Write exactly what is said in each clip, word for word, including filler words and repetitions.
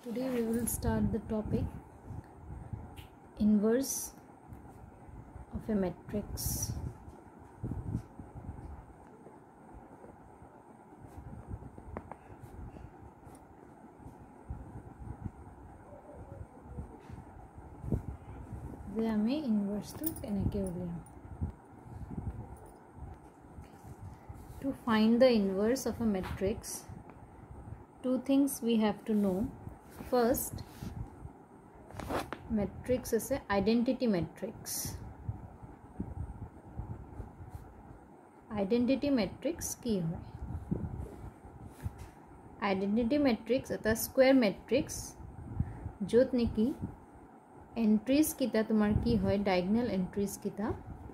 Today we will start the topic inverse of a matrix. যে আমি ইনভার্সটো কেনেকৈ উলিয়াম to find the inverse of a matrix, two things we have to know. First, matrix is a identity matrix. Identity matrix কি হয়? Identity matrix এটা square matrix য'ত নেকি entries কিটা তোমাৰ কি হয় diagonal entries কিটা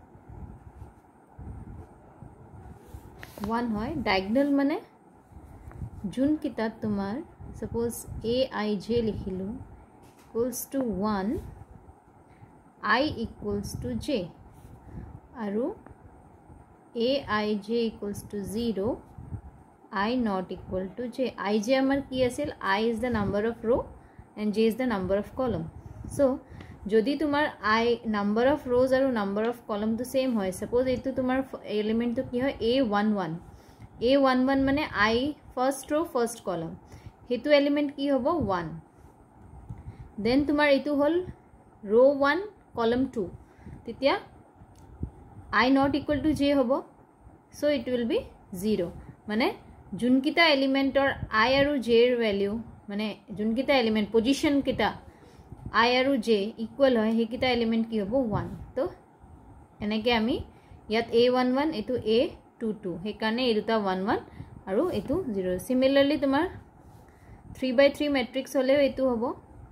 one হয় diagonal মানে যোন কিটা তোমাৰ suppose a I j লিখিলো equals to one I equals to j আৰু a I j equals to zero I not equal to j. I j আমাৰ কি আছিল? I is the number of row and j is the number of column. So যদি তোমাৰ I number of rows আৰু number of column to same হয়, suppose এইটো তোমাৰ element to কি হয় a one one a one one মানে I first row first column, হেতু element কি হ'ব one, then তোমাৰ এইটো হল row one column two, তেতিয়া I not equal to j হ'ব, so it will be zero. মানে যোনকিটা এলিমেন্টৰ I আৰু j এৰ ভ্যালু মানে যোনকিটা এলিমেন্ট পজিশন কিটা I আৰু j ইকুয়াল হয় হেকিটা এলিমেন্ট কি হ'ব one. তো এনেকে আমি ইয়াত a one one এটো a two two, হে কাৰণে এই দুটা one one আৰু এটো zero. সিমিলারলি তোমাৰ three by three ম্যাট্রিক্স হলে এটো হ'ব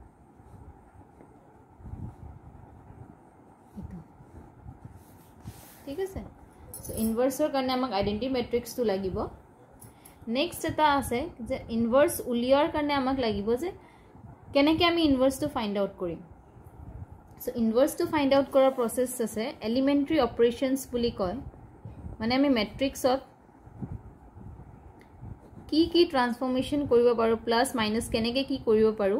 এটো, ঠিক আছে. সো ইনভার্সৰ কাৰণে আমাক আইডেন্টিটি ম্যাট্রিক্স তো লাগিব. নেক্সট এটা আছে যে ইনভার্স উলিয়াৰ কাৰণে আমাক লাগিব যে কেনেকৈ আমি ইনভার্সটো ফাইন্ড আউট কৰিম. সো ইনভার্সটো ফাইন্ড আউট কৰাৰ প্ৰসেস আছে এলিমেন্টাৰী অপাৰেশনস বুলি কয়. মানে আমি ম্যাট্ৰিক্সত কি কি ট্ৰান্সফৰমেশন কৰিব পাৰো, প্লাস মাইনাস কেনেকৈ কি কৰিব পাৰো.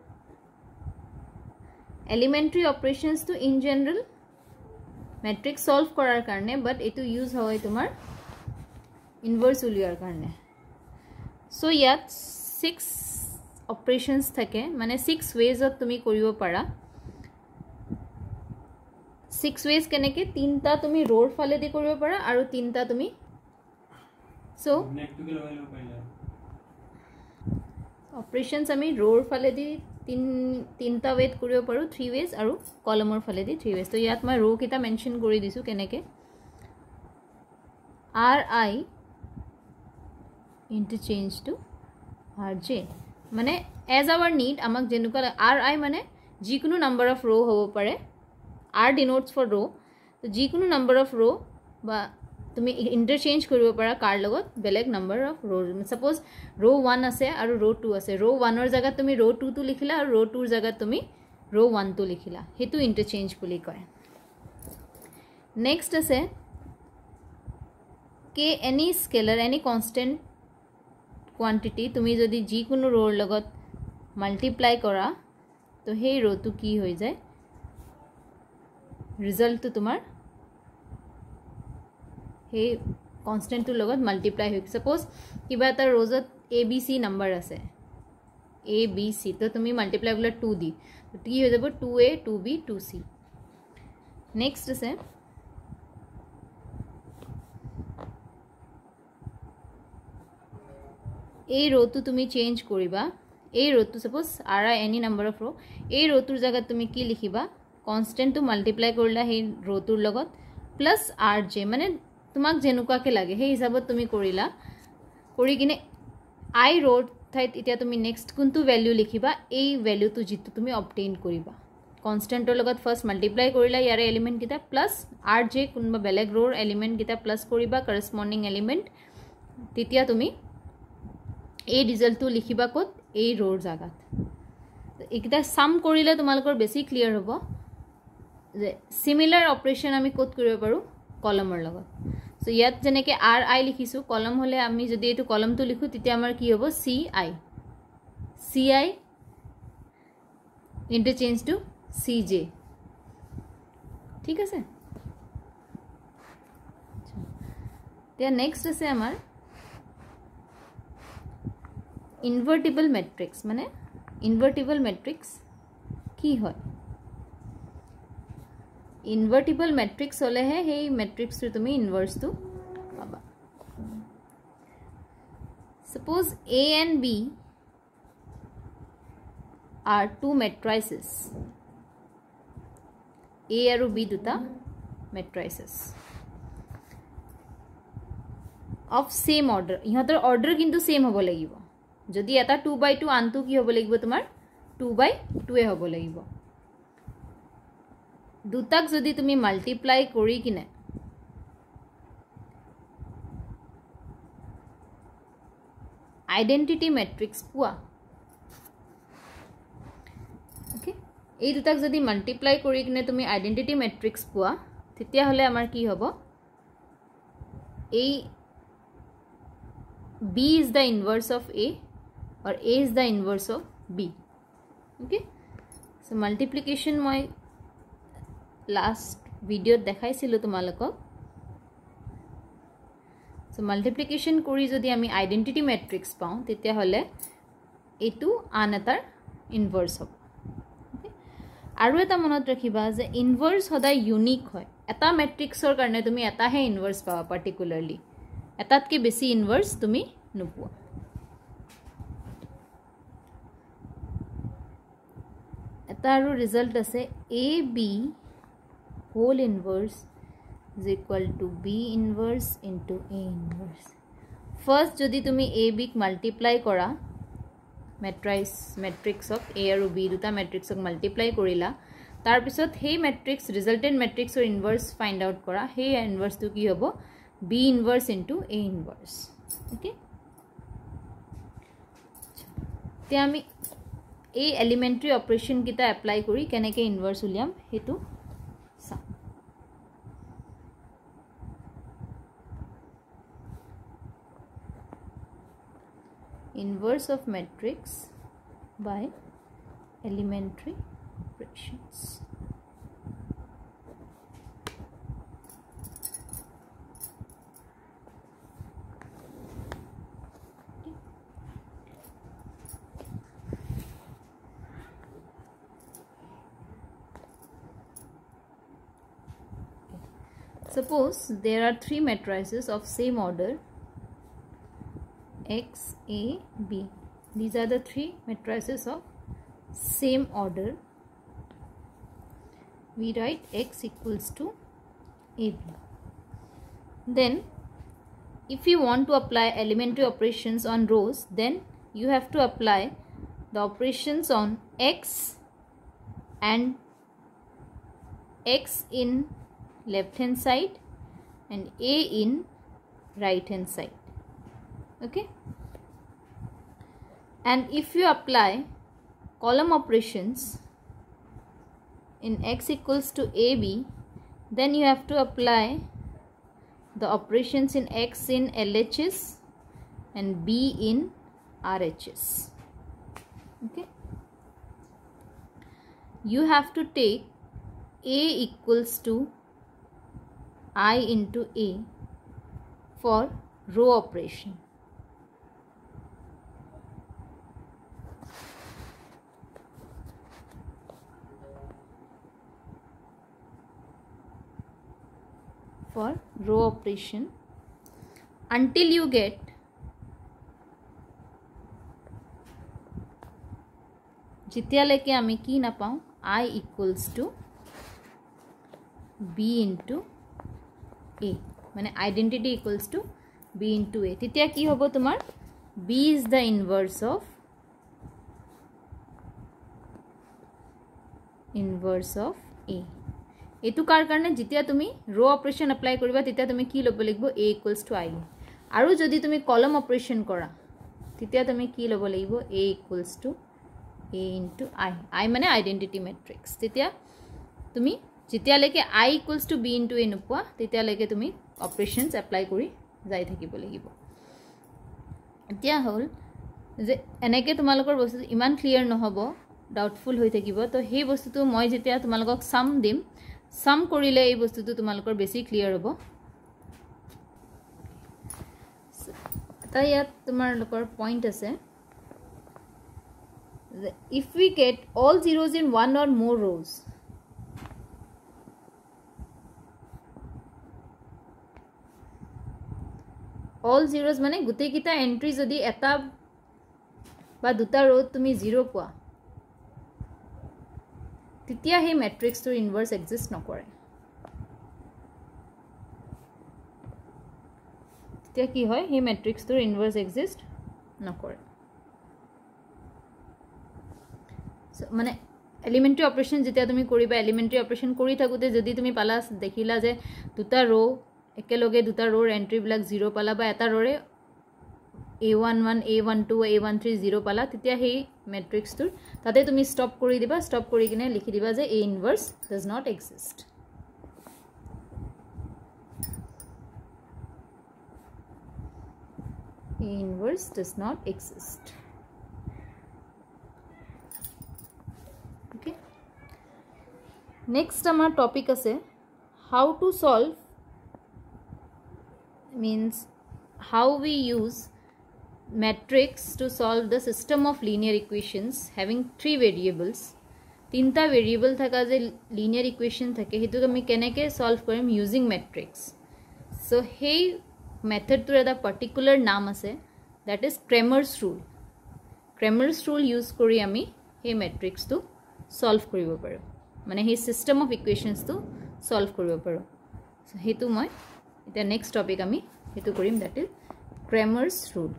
এলিমেন্টাৰী অপাৰেশনস তো ইন জেনাৰেল ম্যাট্ৰিক্স সলভ কৰাৰ কাৰণে, বাট এটো ইউজ হয় তোমাৰ ইনভার্স উলিয়াৰ কাৰণে. সো ইয়াত six operations থাকে, মানে six ways of তুমি কৰিব পাৰা. six ways কেনেকে তিনটা তুমি row ফালে দি কৰিব পাৰা আৰু তিনটা তুমি সো operations আমি row ফালে দি তিন তিনটা ওয়েত কৰিব পাৰো, three ways আৰু কলমৰ ফালে দি three ways. তো ইয়াত মই row কিটা মেনশন কৰি দিছো কেনেকে ri interchange to rj, মানে as our need আমাক যেনুকা ri মানে যিকোনো নাম্বার অফ রো হ'ব পাৰে, r denotes for row, তো যিকোনো নাম্বার অফ রো বা তুমি ইন্টারচেঞ্জ কৰিব পাৰা কাৰ লগত বেলেগ number of row. Suppose row one আছে আৰু রো two আছে, রো one ৰ জায়গাত তুমি রো two তো লিখিলা আৰু রো two ৰ জায়গাত তুমি রো one তো লিখিলা, হেতু ইন্টারচেঞ্জ বুলি কয়. নেক্সট আছে কে any scalar any constant quantity তুমি যদি যিকোনো রোৰ লগত মাল্টিপ্লাই কৰা তো সেই রোটো কি হৈ যায়, ৰিজাল্টটো তোমাৰ সেই কনস্ট্যান্টৰ লগত মাল্টিপ্লাই হৈ. সাপোজ কিবা এটা রোজত a b c নাম্বার আছে a b c, তো তুমি মাল্টিপ্লাই কৰিলে two দি, তো কি হৈ যাব two a two b two c. Next আছে এই রোটো তুমি চেঞ্জ কৰিবা, এই রোটো suppose ri any number of row, এই রোটোৰ জায়গাত তুমি কি লিখিবা কনস্ট্যান্ট তো মাল্টিপ্লাই কৰিলা সেই রোটোৰ লগত প্লাস rj, মানে তোমাক যেনুকাকে লাগে সেই হিসাবত তুমি কৰিলা. কৰি কিনে i রোড ঠাইত এতিয়া তুমি নেক্সট কোনটো ভ্যালু লিখিবা, এই ভ্যালুটো যেটো তুমি অবটেইন কৰিবা কনস্ট্যান্টৰ লগত ফার্স্ট মাল্টিপ্লাই কৰিলা ইয়াৰে এলিমেন্ট কিটা প্লাস rj কোনবা বেলেগ রোৰ এলিমেন্ট কিটা প্লাস কৰিবা করসপন্ডিং এলিমেন্ট, তেতিয়া তুমি এই ৰিজাল্টটো লিখিবা কত এই রোৰ জায়গাত. এইকিটা সাম কৰিলে তোমালোকৰ বেছি ক্লিয়াৰ হ'ব যে সিমিলার অপারেশন আমি কত কৰিব পাৰো কলমৰ লগত. সো ইয়াত যেনেকে r i লিখিছো কলম হলে আমি যদি এটো কলমটো লিখো তেতিয়া আমাৰ কি হ'ব c i c i interchange to cj ঠিক আছে তে নেক্সট আছে আমাৰ invertible matrix মানে invertible matrix কি হয় invertible matrix হলে হে এই matrix টো তুমি inverse টো পাবা suppose A and B are two matrices A আৰু B দুটা matrices of same order ইহঁতৰ order কিন্তু same হ'ব লাগিব যদি এটা two by two আনটো কি হ'ব লাগিব তোমাৰ two by two এ হ'ব লাগিব দুটাক যদি তুমি মাল্টিপ্লাই কৰি কিনে আইডেন্টিটি ম্যাট্রিক্স পোৱা ওকে এই দুটাক যদি মাল্টিপ্লাই কৰি কিনে তুমি আইডেন্টিটি ম্যাট্রিক্স পোৱা তেতিয়া হলে আমাৰ কি হ'ব এই B is the inverse of A or A is the inverse of B okay so multiplication মই last video দেখাইছিলো তোমালোকক so multiplication কৰি যদি আমি identity matrix পাওঁ তেতিয়া হলে এটো আন এটাৰ inverse হ'ব okay আৰু এটা মনত ৰাখিবা যে inverse সদায় unique হয় এটা matrixৰ কাৰণে তুমি এটাহে inverse পাবা particularly এটাতকে বেছি inverse তুমি নোপোৱা এটা আৰু ৰিজাল্ট আছে A B whole inverse is equal to B inverse into A inverse first যদি তুমি A B ক multiply কৰা matrix matrix of A আৰু B দুটা matrix ক multiply কৰিলা তাৰ পিছত সেই matrix resultant matrix or inverse find out কৰা সেই inverse টো কি হ'ব B inverse into A inverse okay তে আমি এই elementary operation কিটা apply কৰি কেনেকে inverse উলিয়াম হেতু সা inverse of matrix by elementary operations suppose there are three matrices of same order X, A, B. These are the three matrices of same order. We write X equals to A B. Then, if you want to apply elementary operations on rows, then you have to apply the operations on X and X in left hand side and A in right hand side okay and if you apply column operations in X equals to A B then you have to apply the operations in X in L H S and B in R H S okay you have to take A equals to I into A for row operation for row operation until you get जितियालेके आमी की ना पाऊं I equals to B into A माने identity equals to B into A तितिया की होबो तुम्हार B is the inverse of inverse of A एतु कार करने जितिया तुमी रो ऑपरेशन अप्लाई करिबा तितिया तुमी की लबो लिखबो A equals to I आरो जदि तुमी कॉलम ऑपरेशन करा तितिया तुमी की लबो लिखबो A equals to A into I I माने आइडेंटिटी मैट्रिक्स तितिया तुमी जितिया लेके I equals to B into A नुपुआ तितिया लेके तुमी ऑपरेशंस अप्लाई करी जाई থাকিব লাগিব এতিয়া হল যে এনেকে তোমালোকৰ বস্তু ইমান ক্লিয়াৰ নহব ডাউটফুল হৈ থাকিব তো সেই বস্তুটো মই যেতিয়া তোমালোকক সাম দিম সাম কৰিলে এই বস্তুটো তোমালোকৰ বেছি ক্লিয়াৰ হ'ব তাই ইয়াত তোমালোকৰ পইণ্ট আছে if we get all zeros in one or more rows all zeros মানে গুটেই কিটা এন্ট্ৰি যদি এটা বা দুটা ৰো তুমি জিৰো পোৱা তেতিয়া হে ম্যাট্ৰিক্সটোৰ ইনভাৰ্স এক্সিষ্ট নকৰে তেতিয়া কি হয় হে ম্যাট্ৰিক্সটোৰ ইনভাৰ্স এক্সিষ্ট নকৰে মানে এলিমেন্টাৰী অপাৰেশন যেতিয়া তুমি কৰিবা এলিমেন্টাৰী অপাৰেশন কৰি থাকোতে যদি তুমি পালা দেখিলা যে দুটা ৰো একেলগে দুটা ৰোৰ এন্ট্ৰি বিলাক জিৰো পালা বা এটা ৰোৰে A one one A one two A one three zero পালা তেতিয়া হেই ম্যাট্ৰিক্সটোৰ তাতে তুমি স্টপ কৰি দিবা স্টপ কৰি কিনে লিখি দিবা যে A inverse does not exist A inverse does not exist okay next our topic ase how to solve means how we use matrix to solve the system of linear equations having three variables tinta variable thaka je linear equation thake hetu ami keneke solve karim using matrix so hey method to eta particular naam ase that is Cramer's rule Cramer's rule use kori ami hey matrix to solve koribo paro mane hey system of equations to solve koribo paro so hetu moi eta next topic ami hetu korim that is Cramer's rule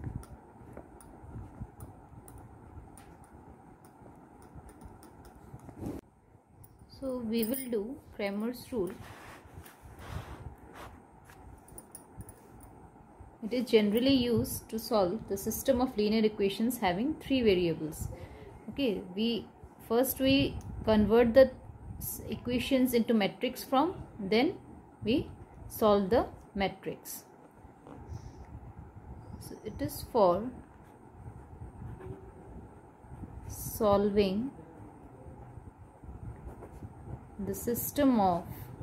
so we will do Cramer's rule it is generally used to solve the system of linear equations having three variables okay we first we convert the equations into matrix form then we solve the matrix so it is for solving the system of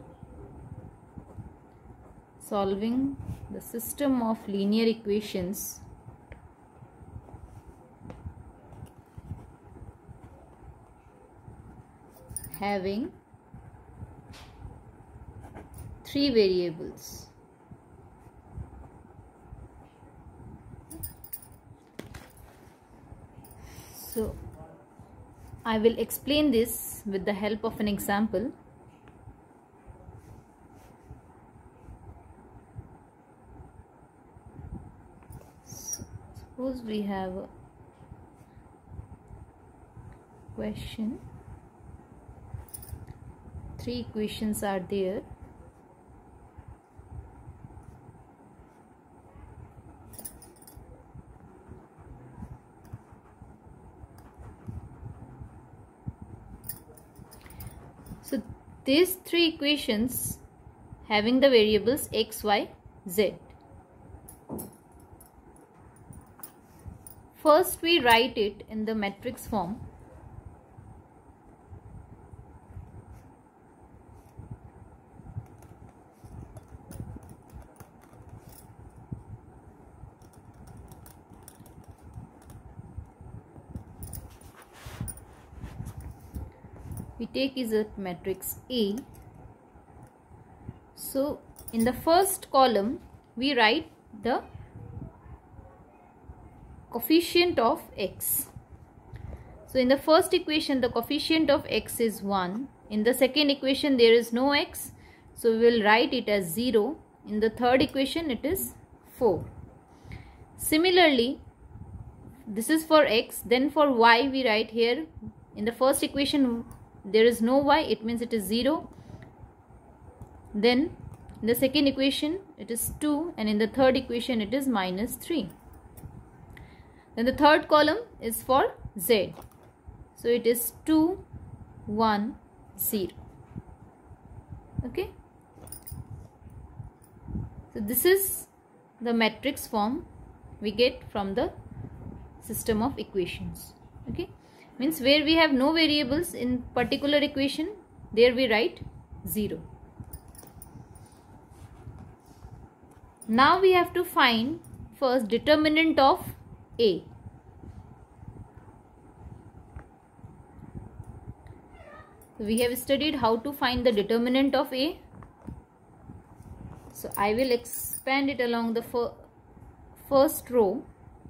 solving the system of linear equations having three variables so I will explain this with the help of an example suppose we have a question three equations are there so these three equations having the variables x y z first we write it in the matrix form we take is a matrix A so in the first column we write the coefficient of x so in the first equation the coefficient of x is one in the second equation there is no x so we will write it as zero in the third equation it is four similarly this is for x then for y we write here in the first equation there is no y it means it is zero then in the second equation it is two and in the third equation it is minus three then the third column is for z so it is two one zero okay so this is the matrix form we get from the system of equations okay Means where we have no variables in particular equation, there we write zero. Now we have to find first determinant of A. We have studied how to find the determinant of A. So I will expand it along the fir first row.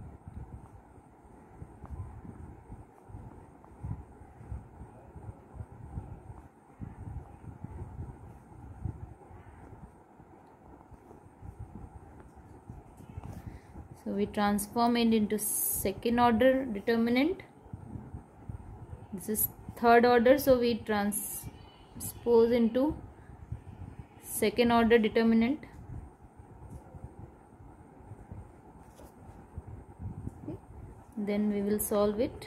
So we transform it into second order determinant. This is third order, so we transpose into second order determinant. Okay. Then we will solve it.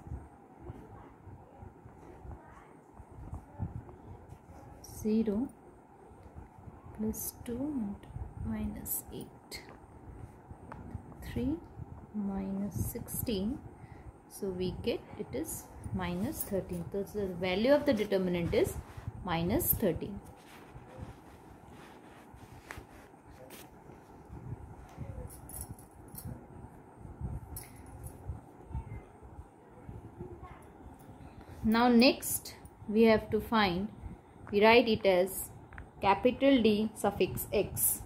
zero plus two and minus eight. three minus sixteen, so we get it is minus thirteen. So the value of the determinant is minus thirteen. Now next we have to find, we write it as capital D suffix x.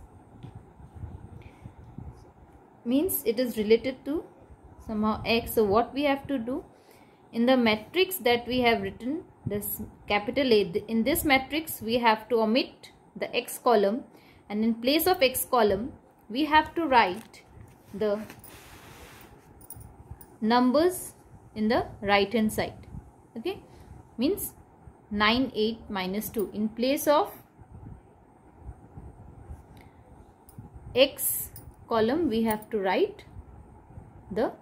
Means it is related to somehow x. So what we have to do, in the matrix that we have written this capital A, in this matrix we have to omit the x column, and in place of x column we have to write the numbers in the right hand side. Okay, means nine, eight, minus two. In place of x column we have to write the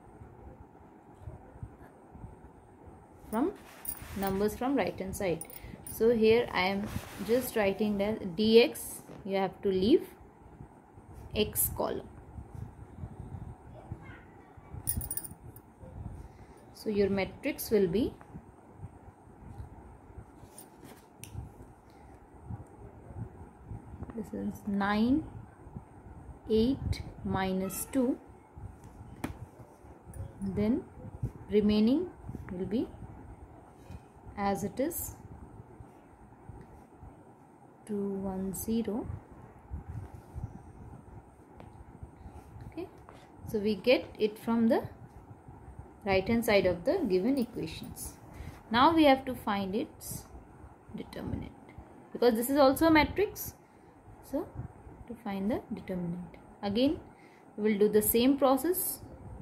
from numbers from right hand side. So here I am just writing that dx, you have to leave x column. So your matrix will be this is nine, eight, minus two, then remaining will be as it is two, one, zero. Okay, so we get it from the right hand side of the given equations. Now we have to find its determinant, because this is also a matrix. So to find the determinant, again we will do the same process.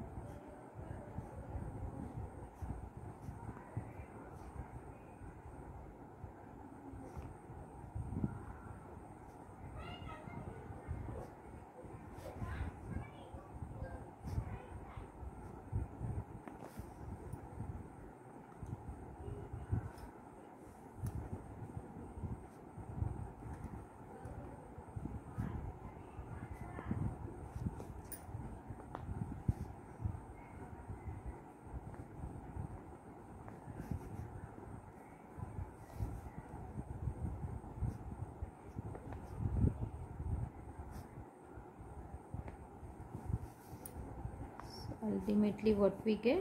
Ultimately what we get,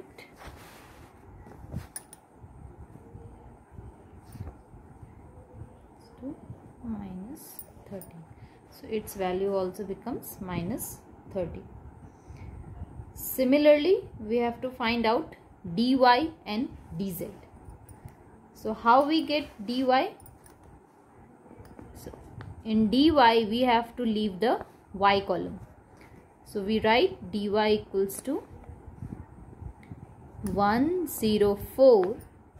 two minus thirty. So its value also becomes minus thirty. Similarly, we have to find out dy and dz. So how we get dy? So in dy we have to leave the y column. So we write dy equals to one hundred four.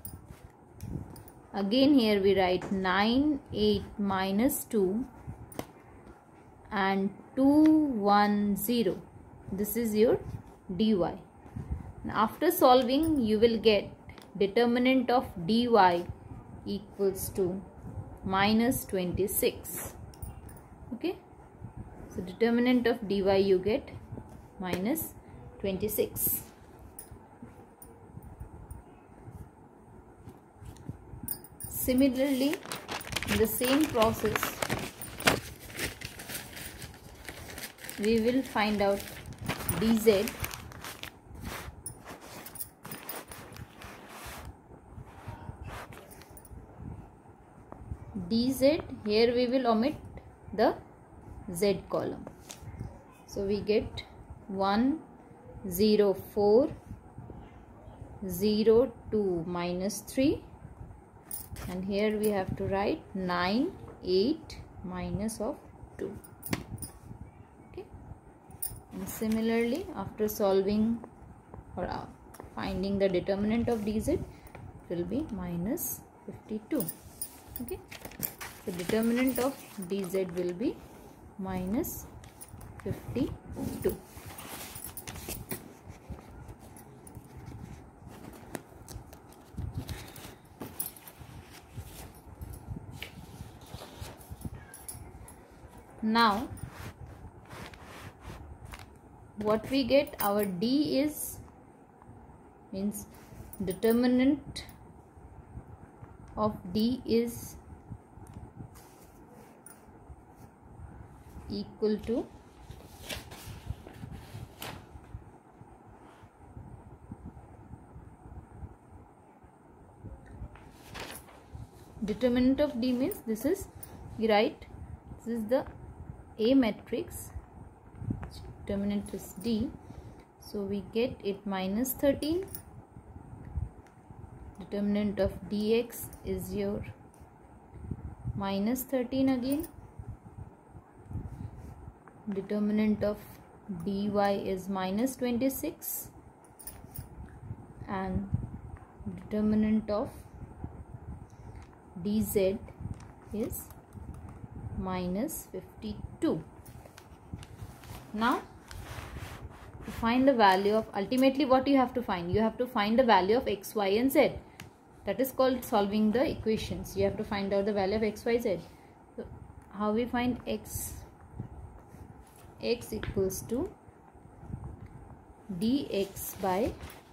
Again here we write nine, eight, minus two and two hundred ten. This is your dy. Now after solving you will get determinant of dy equals to minus twenty-six. Okay, so determinant of dy you get minus twenty-six. similarly, in the same process, we will find out dz. dz, here we will omit the z column. So we get one, zero, four, zero, two, minus three, and here we have to write nine, eight, minus of two. Okay. And similarly, after solving or uh, finding the determinant of dz, it will be minus fifty-two. Okay. The determinant of dz will be minus fifty-two. Now what we get, our d is means determinant of d is equal to determinant of d means this is, we write, this is the A matrix, determinant is d, so we get it minus thirteen. Determinant of dx is your minus thirteen again. Determinant of dy is minus twenty-six, and determinant of dz is minus fifty-two. Now to find the value of, ultimately what you have to find, you have to find the value of x, y and z. That is called solving the equations. You have to find out the value of x, y, z. So how we find x? X equals to dx by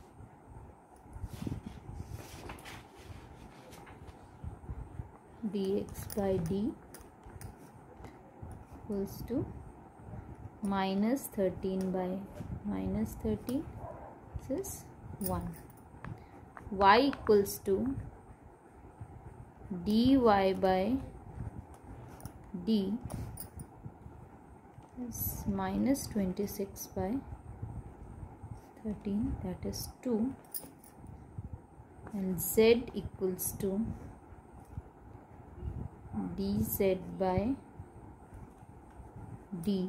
dx by d equals to minus thirteen by minus thirteen, this is one. Y equals to dy by d is minus twenty-six by thirteen, that is two, and z equals to dz by d,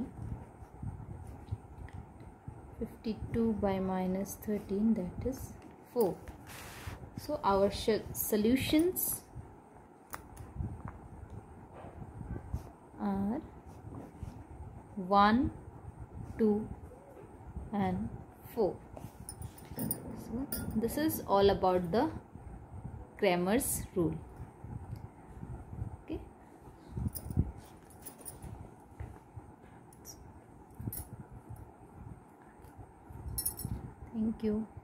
fifty-two by minus thirteen, that is four. So our solutions are one, two and four. So this is all about the Cramer's rule. Okay. Thank you.